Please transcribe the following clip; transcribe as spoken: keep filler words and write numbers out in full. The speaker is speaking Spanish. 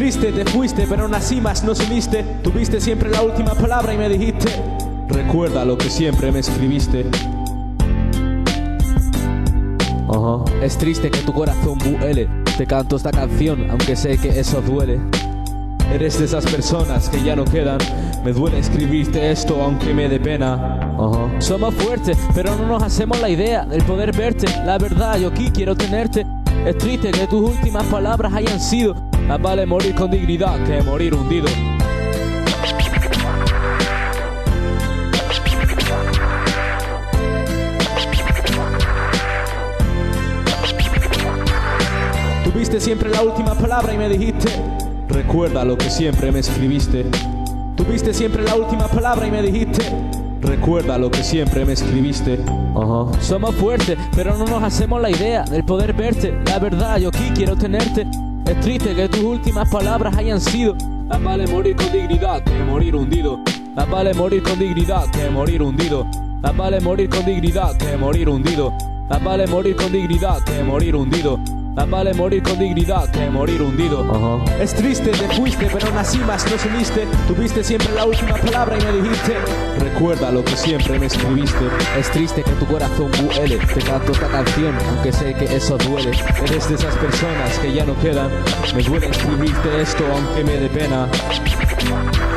triste, te fuiste, pero aún así más no sumiste. Tuviste siempre la última palabra y me dijiste: recuerda lo que siempre me escribiste. Ajá. Es triste que tu corazón vuele. Te canto esta canción, aunque sé que eso duele. Eres de esas personas que ya no quedan. Me duele escribirte esto aunque me dé pena. Ajá. Somos fuertes, pero no nos hacemos la idea del poder verte. La verdad, yo aquí quiero tenerte. Es triste que tus últimas palabras hayan sido: más vale morir con dignidad que morir hundido. Tuviste siempre la última palabra y me dijiste: recuerda lo que siempre me escribiste. Tuviste siempre la última palabra y me dijiste: recuerda lo que siempre me escribiste. Ajá. Somos fuertes, pero no nos hacemos la idea del poder verte. La verdad, yo aquí quiero tenerte. Es triste que tus últimas palabras hayan sido: más vale morir con dignidad que morir hundido. Más vale morir con dignidad que morir hundido. Más vale morir con dignidad que morir hundido. Más vale morir con dignidad que morir hundido. Más vale morir con dignidad que morir hundido. Ajá. Es triste, te fuiste, pero aún así más no sumiste. Tuviste siempre la última palabra y me dijiste: recuerda lo que siempre me escribiste. Es triste que tu corazón vuele. Te canto esta canción, aunque sé que eso duele. Eres de esas personas que ya no quedan. Me duele escribirte esto aunque me dé pena.